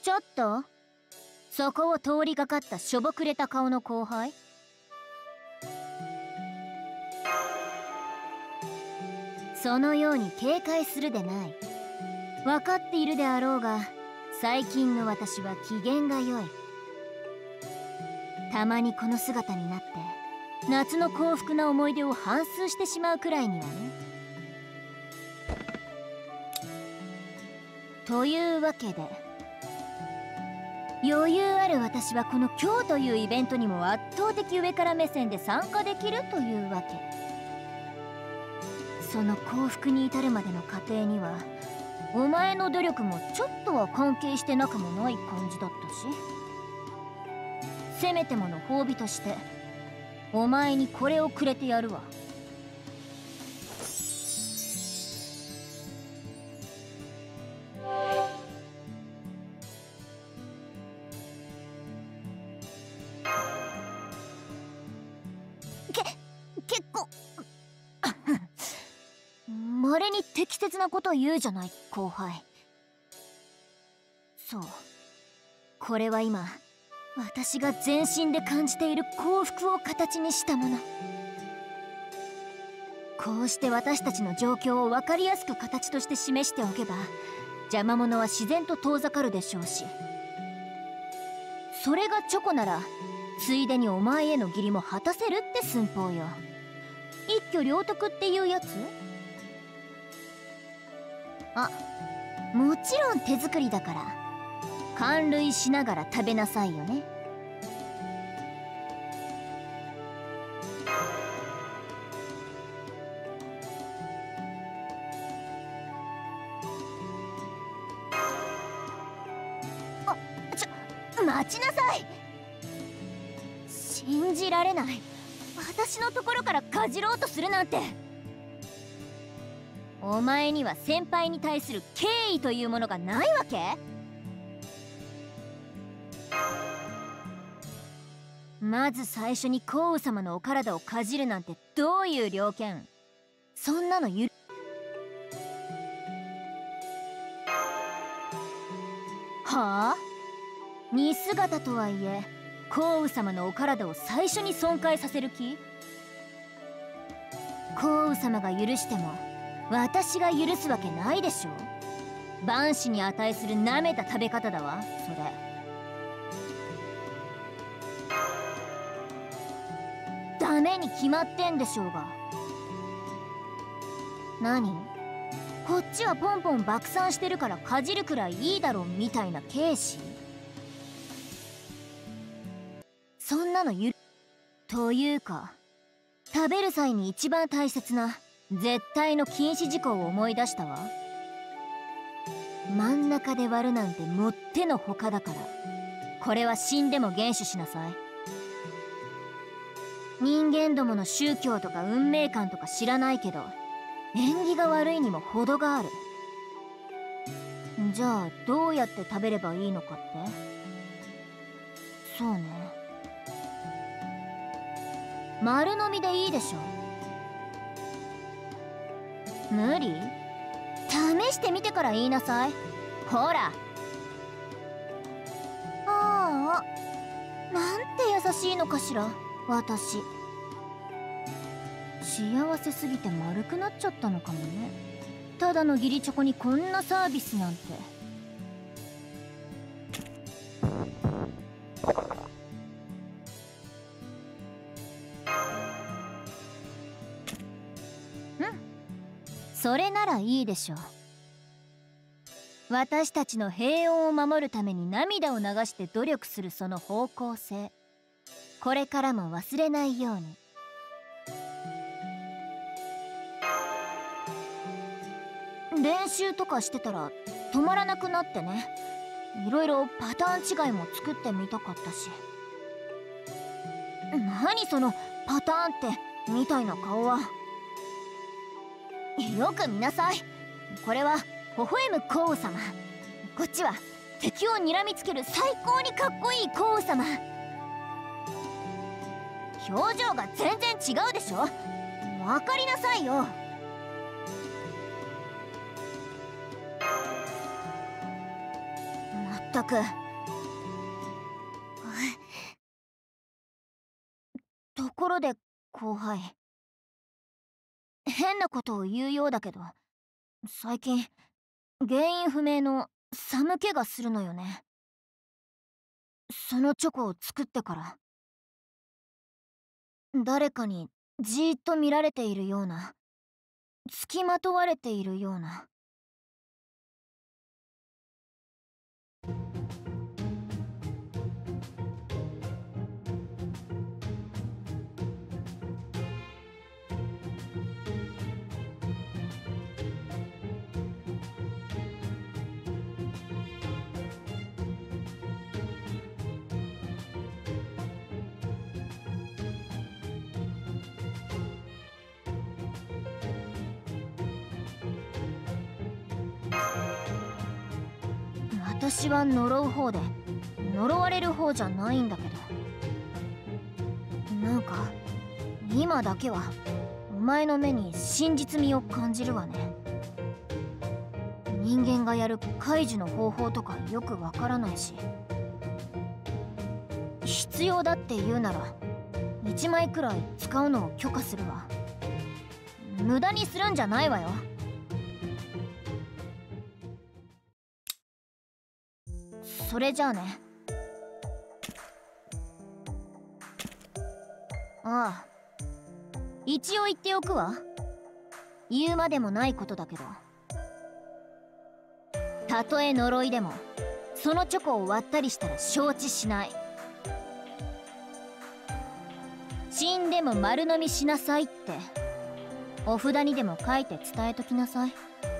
ちょっとそこを通りがかったしょぼくれた顔の後輩。そのように警戒するでない。分かっているであろうが、最近の私は機嫌が良い。たまにこの姿になって夏の幸福な思い出を反芻してしまうくらいにはね。というわけで、余裕ある私はこの今日というイベントにも圧倒的上から目線で参加できるというわけ。その幸福に至るまでの過程にはお前の努力もちょっとは関係してなくもない感じだったし、せめてもの褒美としてお前にこれをくれてやるわ。結構稀に適切なことを言うじゃない後輩。そう、これは今私が全身で感じている幸福を形にしたもの。こうして私たちの状況を分かりやすく形として示しておけば、邪魔者は自然と遠ざかるでしょうし、それがチョコならついでにお前への義理も果たせるって寸法よ。一挙両得っていうやつ。あ、もちろん手作りだから感涙しながら食べなさいよね。あ、待ちなさい。信じられない。私のところからかじろうとするなんて。お前には先輩に対する敬意というものがないわけ？まず最初に降雨様のお体をかじるなんてどういう了見？そんなのはあ？似姿とはいえ降雨様のお体を最初に損壊させる気？降雨様が許しても私が許すわけないでしょ。万死に値する舐めた食べ方だわそれ。ダメに決まってんでしょうが。何？こっちはポンポン爆散してるからかじるくらいいいだろうみたいな軽視？そんなのというか、食べる際に一番大切な絶対の禁止事項を思い出したわ。真ん中で割るなんてもってのほかだから、これは死んでも厳守しなさい。人間どもの宗教とか運命観とか知らないけど、縁起が悪いにも程がある。じゃあどうやって食べればいいのかって？そうね、丸飲みでいいでしょ。無理？試してみてから言いなさい。ほら。ああ、なんて優しいのかしら私。幸せすぎて丸くなっちゃったのかもね。ただの義理チョコにこんなサービスなんて。それならいいでしょう。私たちの平穏を守るために涙を流して努力するその方向性、これからも忘れないように。練習とかしてたら止まらなくなってね。いろいろパターン違いも作ってみたかったし。何そのパターンってみたいな顔は。よく見なさい。これは微笑む降雨様、こっちは敵を睨みつける最高にかっこいい降雨様。表情が全然違うでしょ。分かりなさいよ。まっったく。ところで後輩、変なことを言うようだけど、最近原因不明の寒気がするのよね。そのチョコを作ってから誰かにじーっと見られているような、付きまとわれているような。私は呪う方で呪われる方じゃないんだけど、なんか今だけはお前の目に真実味を感じるわね。人間がやる解除の方法とかよくわからないし、必要だって言うなら1枚くらい使うのを許可するわ。無駄にするんじゃないわよ。それじゃあね。ああ、一応言っておくわ。言うまでもないことだけど、たとえ呪いでもそのチョコを割ったりしたら承知しない。死んでも丸飲みしなさいってお札にでも書いて伝えときなさい。